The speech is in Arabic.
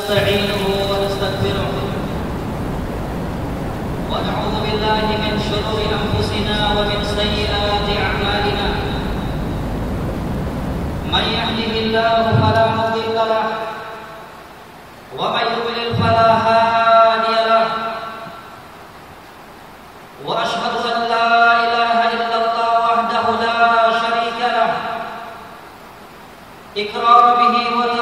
ونستعينه ونستغفره ونعوذ بالله من شرور أنفسنا ومن سيئات أعمالنا من يهده الله فلا مضل له ومن يضلل فلا هادي له وأشهد أن لا إله إلا الله وحده لا شريك له إقرارا به